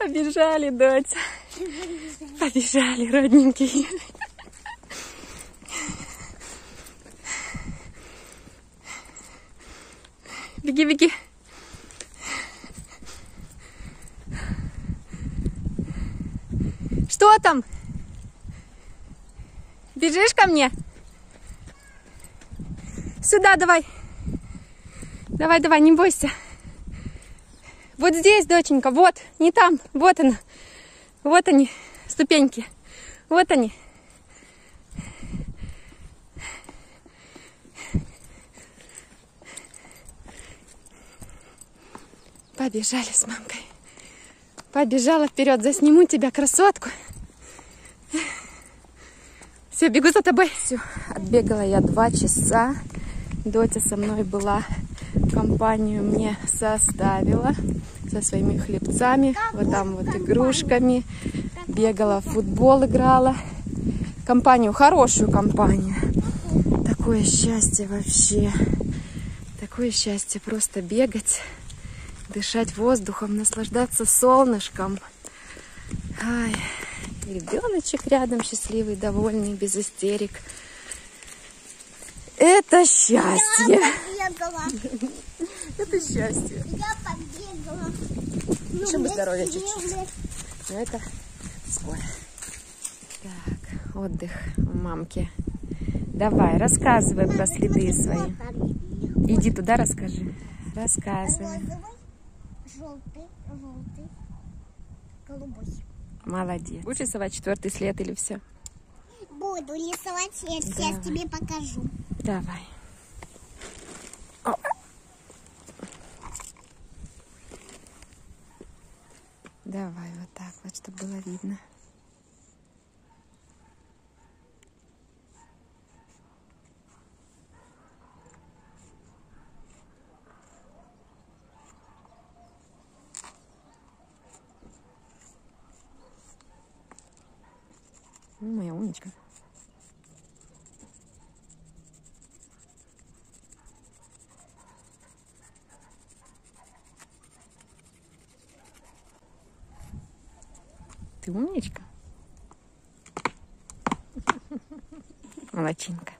Побежали, дочь. Побежали, родненькие. Беги, беги. Что там? Бежишь ко мне? Сюда давай. Давай, давай, не бойся. Вот здесь, доченька, вот, не там, вот она. Вот они, ступеньки. Вот они. Побежали с мамкой. Побежала вперед, засниму тебя, красотку. Все, бегу за тобой. Все, отбегала я 2 часа. Дотя со мной была, компанию мне составила со своими хлебцами, вот там вот игрушками. Бегала, в футбол играла. Компанию, хорошую компанию. Такое счастье вообще. Такое счастье просто бегать, дышать воздухом, наслаждаться солнышком. Ай, ребеночек рядом, счастливый, довольный, без истерик. Это счастье. Я побегала. Это счастье. Я побегала. Чтобы здоровье чуть-чуть. Но это скоро. Так, отдых у мамки. Давай, рассказывай про следы свои. Иди туда, расскажи. Рассказывай. Желтый, голубой. Молодец. Будешь рисовать 4-й след или все? Буду рисовать след. Сейчас тебе покажу. Давай. О. Давай вот так вот, чтобы было видно. Моя умничка. Ты умничка. Молодчинка.